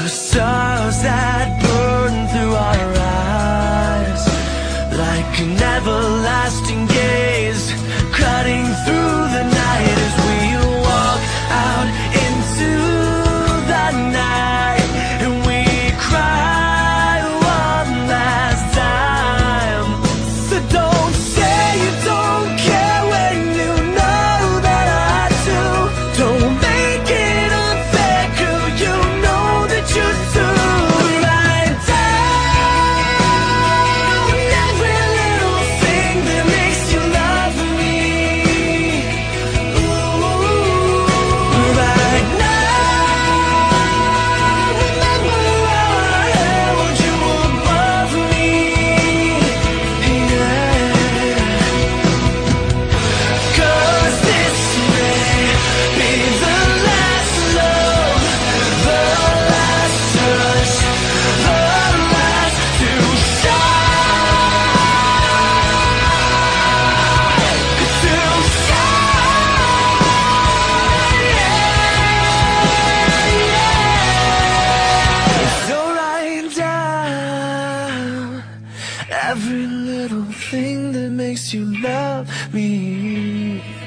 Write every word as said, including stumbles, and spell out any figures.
stars that burn through our eyes, like an everlasting gaze cutting through the night as we walk out into the night and we cry one last time. So don't say you don't care when you know that I do. Don't make it unfair, 'cause you know that you do. Write down every little thing that makes you love me. Ooh, right now, remember how I held you above me. Yeah. 'Cause this may be the last love, the last touch, the last to shine, to shine, yeah. So write down every little thing that makes you love me.